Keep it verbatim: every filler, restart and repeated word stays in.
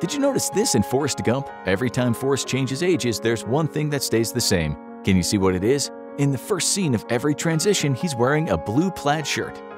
Did you notice this in Forrest Gump? Every time Forrest changes ages, there's one thing that stays the same. Can you see what it is? In the first scene of every transition, he's wearing a blue plaid shirt.